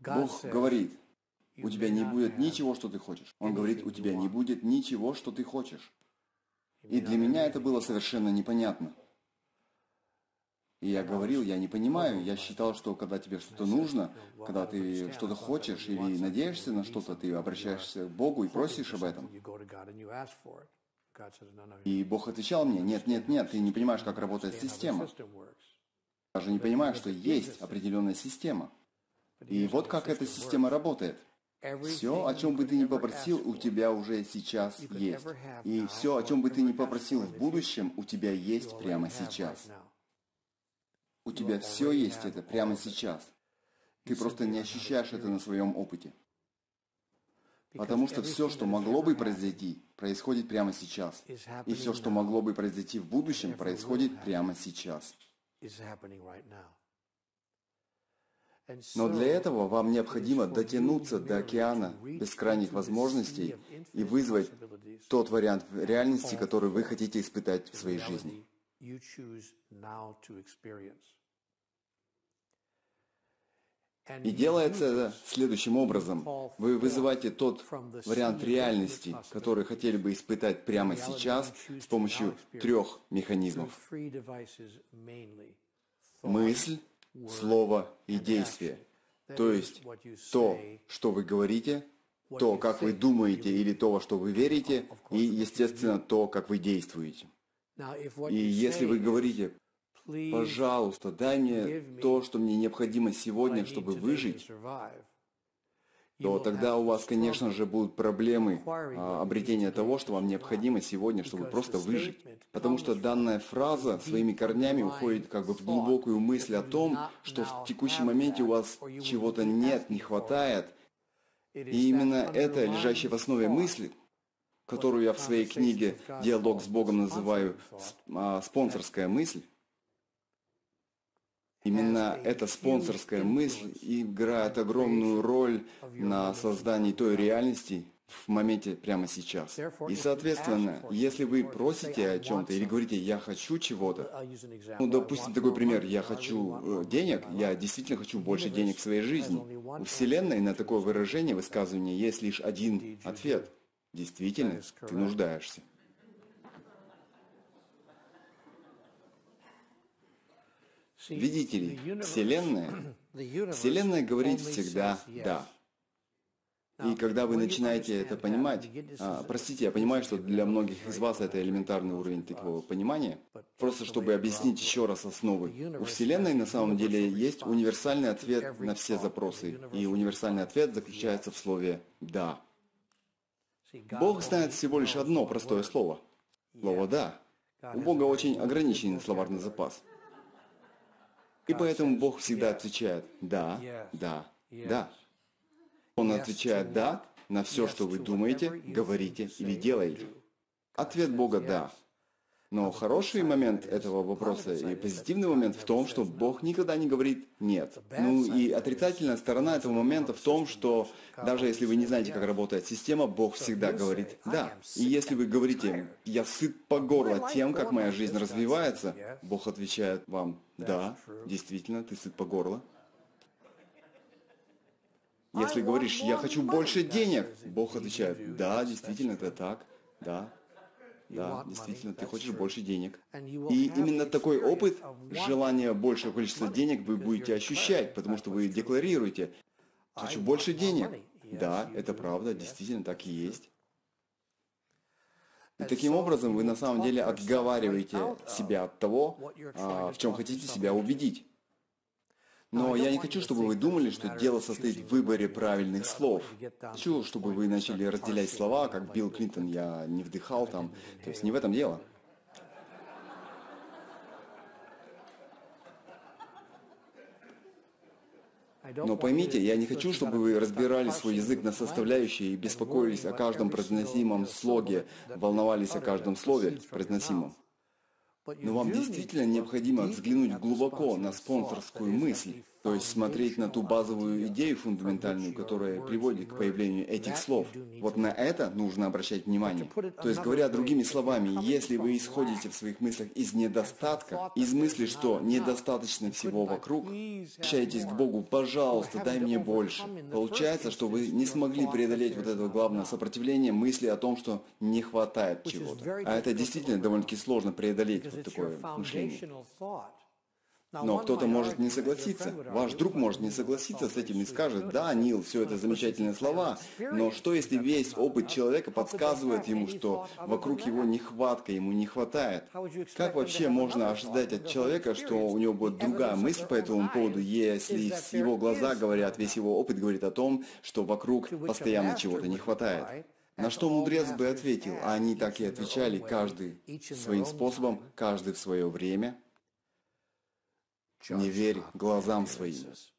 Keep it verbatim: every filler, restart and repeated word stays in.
Бог говорит, у тебя не будет ничего, что ты хочешь. Он говорит, у тебя не будет ничего, что ты хочешь. И для меня это было совершенно непонятно. И я говорил, я не понимаю, я считал, что когда тебе что-то нужно, когда ты что-то хочешь или надеешься на что-то, ты обращаешься к Богу и просишь об этом. И Бог отвечал мне, нет, нет, нет, ты не понимаешь, как работает система. Даже не понимаешь, что есть определенная система. И вот как эта система работает. Все, о чем бы ты ни попросил, у тебя уже сейчас есть. И все, о чем бы ты ни попросил в будущем, у тебя есть прямо сейчас. У тебя все есть это прямо сейчас. Ты просто не ощущаешь это на своем опыте. Потому что все, что могло бы произойти, происходит прямо сейчас. И все, что могло бы произойти в будущем, происходит прямо сейчас. Но для этого вам необходимо дотянуться до океана бескрайних возможностей и вызвать тот вариант реальности, который вы хотите испытать в своей жизни. И делается это следующим образом. Вы вызываете тот вариант реальности, который хотели бы испытать прямо сейчас с помощью трех механизмов. Мысль, слово и действие. То есть то, что вы говорите, то, как вы думаете или то, во что вы верите, и, естественно, то, как вы действуете. И если вы говорите, пожалуйста, дай мне то, что мне необходимо сегодня, чтобы выжить, то тогда у вас, конечно же, будут проблемы а, обретения того, что вам необходимо сегодня, чтобы просто выжить. Потому что данная фраза своими корнями уходит как бы в глубокую мысль о том, что в текущем моменте у вас чего-то нет, не хватает. И именно это, лежащее в основе мысли, которую я в своей книге «Диалог с Богом» называю а, спонсорская мысль, именно эта спонсорская мысль играет огромную роль на создании той реальности в моменте прямо сейчас. И, соответственно, если вы просите о чем-то или говорите «я хочу чего-то», ну, допустим, такой пример, я хочу э, денег, я действительно хочу больше денег в своей жизни. У Вселенной на такое выражение, высказывание есть лишь один ответ. Действительно, ты нуждаешься. Видите ли, Вселенная, Вселенная говорит всегда «да». И когда вы начинаете это понимать, а, простите, я понимаю, что для многих из вас это элементарный уровень такого понимания, просто чтобы объяснить еще раз основы. У Вселенной на самом деле есть универсальный ответ на все запросы, и универсальный ответ заключается в слове «да». Бог знает всего лишь одно простое слово. Слово «да». У Бога очень ограниченный словарный запас. И поэтому Бог всегда отвечает «да, да, да». Он отвечает «да» на все, что вы думаете, говорите или делаете. Ответ Бога «да». Но хороший момент этого вопроса и позитивный момент в том, что Бог никогда не говорит «нет». Ну и отрицательная сторона этого момента в том, что даже если вы не знаете, как работает система, Бог всегда говорит «да». И если вы говорите «я сыт по горло тем, как моя жизнь развивается», Бог отвечает вам «да, действительно, ты сыт по горло». Если говоришь «я хочу больше денег», Бог отвечает «да, действительно, это так, да». Да, действительно, ты хочешь больше денег. И именно такой опыт, желание большего количества денег вы будете ощущать, потому что вы декларируете «хочу больше денег». Да, это правда, действительно так и есть. И таким образом вы на самом деле отговариваете себя от того, в чем хотите себя убедить. Но я не хочу, чтобы вы думали, что дело состоит в выборе правильных слов. Хочу, чтобы вы начали разделять слова, как Билл Клинтон, я не вдыхал там. То есть не в этом дело. Но поймите, я не хочу, чтобы вы разбирали свой язык на составляющие и беспокоились о каждом произносимом слоге, волновались о каждом слове произносимом. Но вам действительно необходимо взглянуть глубоко на спонсорскую мысль. То есть смотреть на ту базовую идею фундаментальную, которая приводит к появлению этих слов. Вот на это нужно обращать внимание. То есть, говоря другими словами, если вы исходите в своих мыслях из недостатка, из мысли, что недостаточно всего вокруг, обращайтесь к Богу, пожалуйста, дай мне больше. Получается, что вы не смогли преодолеть вот это главное сопротивление мысли о том, что не хватает чего-то. А это действительно довольно-таки сложно преодолеть вот такое мышление. Но кто-то может не согласиться. Ваш друг может не согласиться с этим и скажет: да, Нил, все это замечательные слова, но что если весь опыт человека подсказывает ему, что вокруг его нехватка, ему не хватает? Как вообще можно ожидать от человека, что у него будет другая мысль по этому поводу, если его глаза говорят, весь его опыт говорит о том, что вокруг постоянно чего-то не хватает? На что мудрец бы ответил, а они так и отвечали, каждый своим способом, каждый в свое время: не верь глазам своим.